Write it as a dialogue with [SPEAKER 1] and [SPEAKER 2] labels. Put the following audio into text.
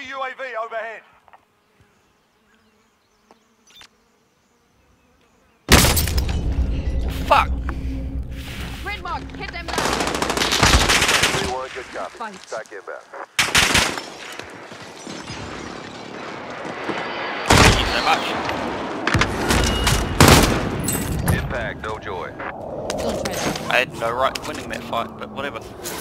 [SPEAKER 1] Enemy UAV overhead.
[SPEAKER 2] Fuck!
[SPEAKER 3] Red mark, hit them now.
[SPEAKER 1] 3-1, good copy.
[SPEAKER 3] Fight.
[SPEAKER 1] Back inbound.
[SPEAKER 2] Thank you so much.
[SPEAKER 1] Impact, no joy.
[SPEAKER 3] Don't try that.
[SPEAKER 2] I had no right winning that fight, but whatever.